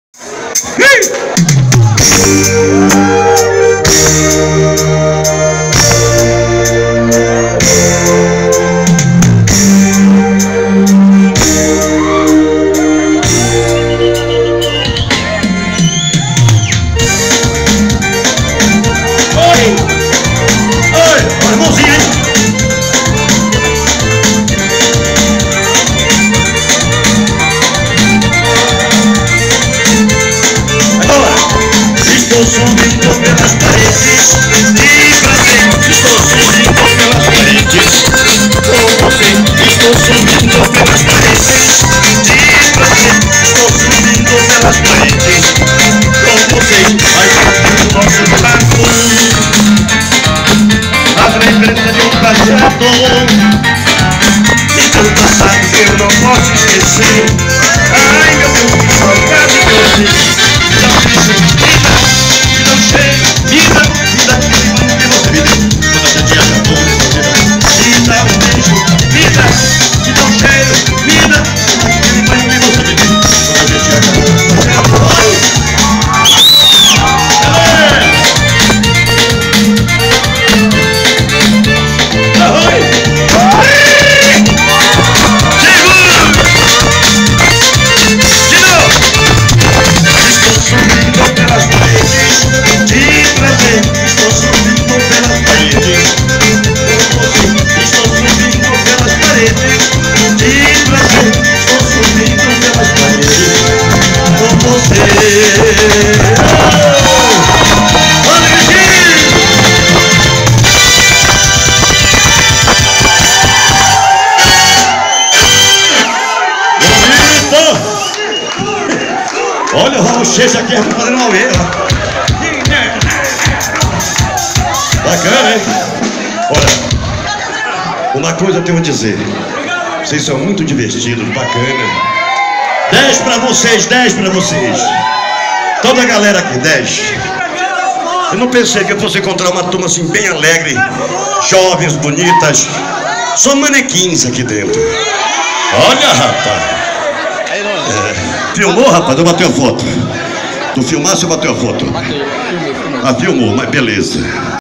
Estou subindo pelas paredes de prazer. Estou subindo pelas paredes com você. Estou subindo pelas paredes de prazer. Estou subindo pelas paredes com você. Aí o nosso barco, a lembrança de um passado, e do passado que eu não posso esquecer. Ai meu Deus, que saudade de você. Vida, que você me deu. Toda essa dia acabou, me dá um beijo. Vida, te dá um cheiro. Vida, que você me deu. Toda essa dia acabou. Estou subindo pelas paredes de prazer. Estou subindo pelas paredes com você. Estou subindo pelas paredes de prazer. Estou subindo pelas paredes com você. Olha o Raul Seixas aqui fazendo uma auê. Bacana, hein? Olha, uma coisa eu tenho a dizer. Vocês são muito divertidos, bacana. 10 pra vocês, 10 pra vocês. Toda a galera aqui, 10. Eu não pensei que eu fosse encontrar uma turma assim bem alegre, jovens, bonitas. Só manequins aqui dentro. Olha, rapaz. Filmou, rapaz? Eu bateu a foto. Tu filmasse ou bateu a foto? Ah, filmou, mas beleza.